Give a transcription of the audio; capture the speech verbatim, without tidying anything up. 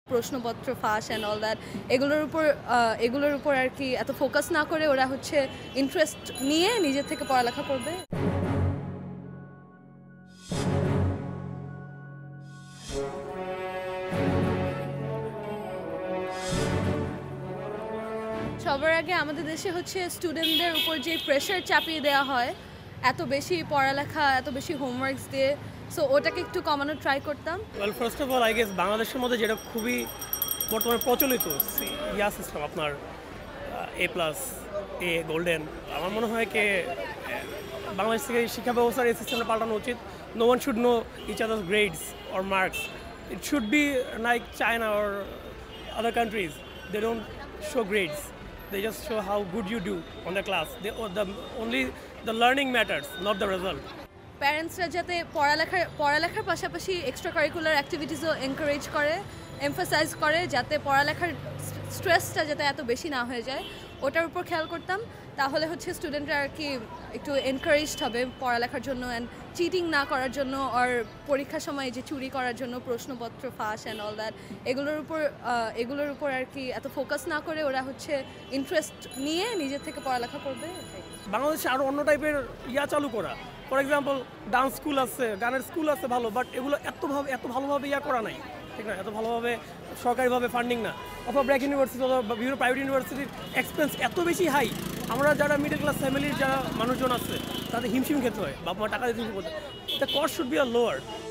প্রশ্নপত্র ফাঁস and all that এগুলোর উপর এগুলোর উপর আর কি এত ফোকাস না করে ওরা হচ্ছে ইন্টারেস্ট নিয়ে নিজের থেকে পড়ালেখা করবে। সবার আগে আমাদের দেশে হচ্ছে স্টুডেন্টদের উপর যে প্রেশার চাপিয়ে দেওয়া হয় এত বেশি পড়ালেখা এত বেশি হোমওয়ার্কস দিয়ে, সো ওটাকে একটু কমানোর ট্রাই করতাম। Well first of all I guess বাংলাদেশের মধ্যে যেটা খুবই বর্তমানে প্রচলিত ইয়া সিস্টেম আপনার এ প্লাস এ গোল্ডেন, আমার মনে হয় কি বাংলাদেশ থেকে শিক্ষা ব্যবস্থার এই সিস্টেমটা পাল্টানো উচিত। No one should know each others grades or marks. It should be like China or other countries, they don't show grades, they just show how good you do on the class. They, oh, the only the learning matters, not the result. প্যারেন্টসরা যাতে পড়ালেখার পড়ালেখার পাশাপাশি extra curricular অ্যাক্টিভিটিসও encourage করে, emphasise করে, যাতে পড়ালেখার স্ট্রেসটা যাতে এত বেশি না হয়ে যায় ওটার উপর খেয়াল করতাম। তাহলে হচ্ছে স্টুডেন্টরা আর কি একটু এনকারেজড হবে পড়ালেখার জন্য অ্যান্ড চিটিং না করার জন্য, আর পরীক্ষার সময় যে চুরি করার জন্য প্রশ্নপত্র ফাঁস অ্যান্ড অল দ্যাট এগুলোর উপর এগুলোর উপর আর কি এত ফোকাস না করে ওরা হচ্ছে ইন্টারেস্ট নিয়ে নিজের থেকে পড়ালেখা করবে। বাংলাদেশে আরও অন্য টাইপের ইয়া চালু করা, ফর এক্সাম্পল ডান্স স্কুল আছে, গানের স্কুল আছে ভালো, বাট এগুলো এতভাবে এত ভালোভাবে ইয়া করা নাই, ঠিক না? এত ভালোভাবে সরকারিভাবে ফান্ডিং না, অথবা ব্র্যাক ইউনিভার্সিটি অথবা বিভিন্ন প্রাইভেট ইউনিভার্সিটির এক্সপেন্স এত বেশি হাই, আমরা যারা মিডল ক্লাস ফ্যামিলির যারা মানুষজন আছে তাদের হিমশিম খেতে হয়, বাবা মা টাকা দিতে হিমশিম করতে। দ্য কস্ট শুড বি আর লোয়ার।